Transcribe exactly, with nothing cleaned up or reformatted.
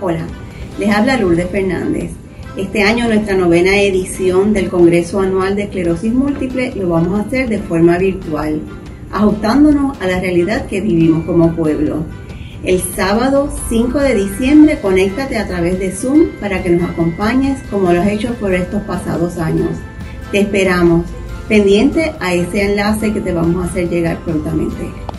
Hola, les habla Lourdes Fernández. Este año nuestra novena edición del Congreso Anual de Esclerosis Múltiple lo vamos a hacer de forma virtual, ajustándonos a la realidad que vivimos como pueblo. El sábado cinco de diciembre, conéctate a través de Zoom para que nos acompañes como lo has hecho por estos pasados años. Te esperamos, pendiente a ese enlace que te vamos a hacer llegar prontamente.